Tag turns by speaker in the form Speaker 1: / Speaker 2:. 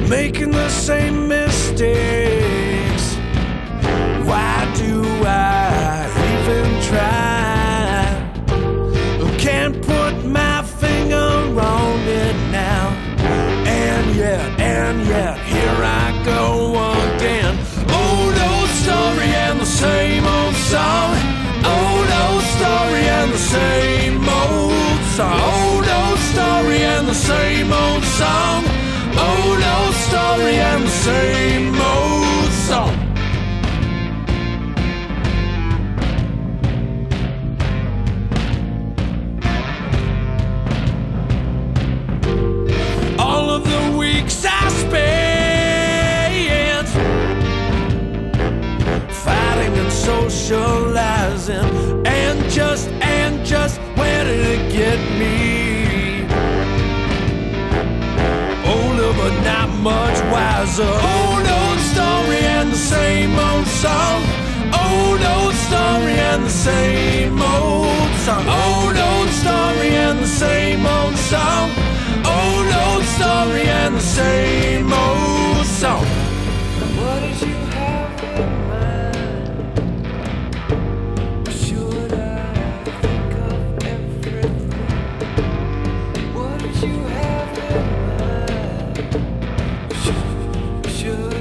Speaker 1: making the same mistakes. Why do I even try? Can't put my finger on it now. And yet, here I go again. Old story and the same old song. Old story and the same old song. Old story and the same old song. Old story and the same old song. All of the weeks I spent fighting and socializing, and just where did it get me? Older but not much wiser. Old story and the same old song. Old story and the same old song. Old story and the same old song. Old story and the same old song.
Speaker 2: What did you have in mind? Should I think of everything? What did you have in mind? Should